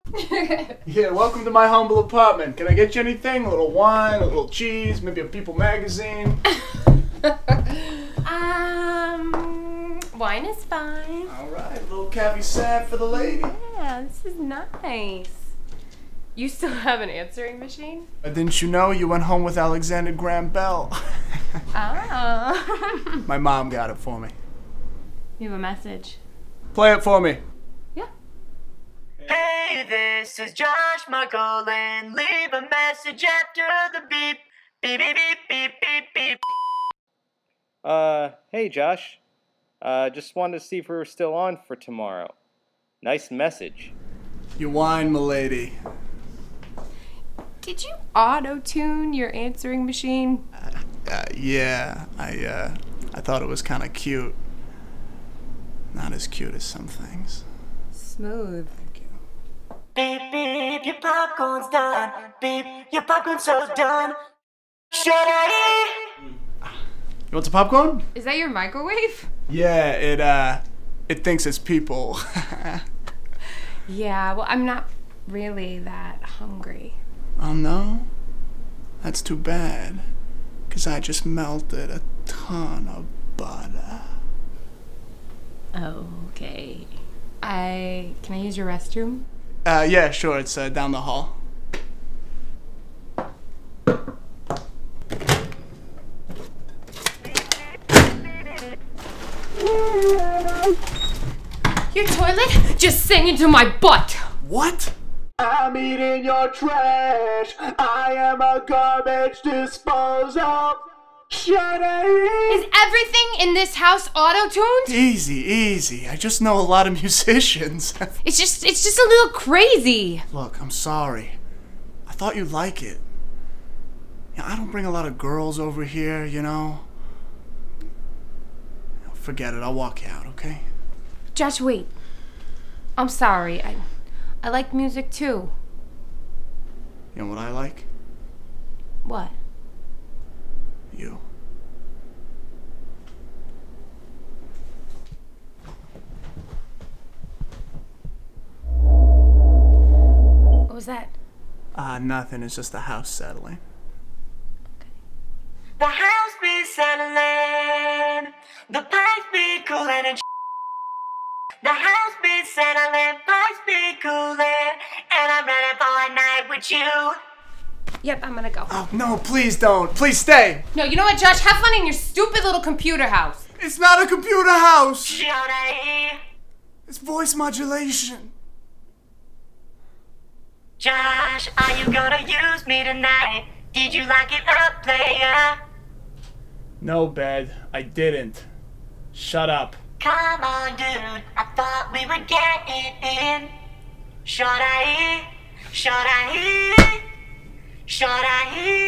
Yeah, welcome to my humble apartment. Can I get you anything? A little wine, a little cheese, maybe a People magazine? Wine is fine. Alright, a little cafe sad for the lady. Yeah, this is nice. You still have an answering machine? Didn't you know you went home with Alexander Graham Bell? Oh. My mom got it for me. You have a message. Play it for me. Yeah. Hey, this is Josh McCollin. Leave a message after the beep. Beep, beep, beep, beep, beep, beep. Hey Josh. Just wanted to see if we were still on for tomorrow. Nice message. Your wine, milady. Did you auto-tune your answering machine? Yeah, I thought it was kind of cute. Not as cute as some things. Smooth. Thank you. Beep, beep, your popcorn's done. Beep, your popcorn's so done. Should I eat? You want some popcorn? Is that your microwave? Yeah, it thinks it's people. Yeah, well, I'm not really that hungry. Oh no? That's too bad. 'Cause I just melted a ton of butter. Okay. Can I use your restroom? Yeah, sure, it's down the hall. Your toilet just sang into my butt! What? I'm eating your trash. I am a garbage disposal. Shut Is everything in this house auto-tuned? Easy. I just know a lot of musicians. It's just a little crazy. Look, I'm sorry. I thought you'd like it. Yeah, I don't bring a lot of girls over here, you know. Forget it, I'll walk you out, okay? Josh, wait. I'm sorry. I like music too. You know what I like? What? You. What was that? Nothing, it's just the house settling. The house be settling. The pipes be cooling and the house be settling, pipes be cooling, and I'm ready for a night with you. Yep, I'm gonna go. Oh, no, please don't. Please stay. No, you know what, Josh? Have fun in your stupid little computer house. It's not a computer house. Should I? It's voice modulation. Josh, are you gonna use me tonight? Did you like it up, player? No, Bed, I didn't. Shut up. Come on, dude. I thought we were getting in. Should I? Should I? Should I?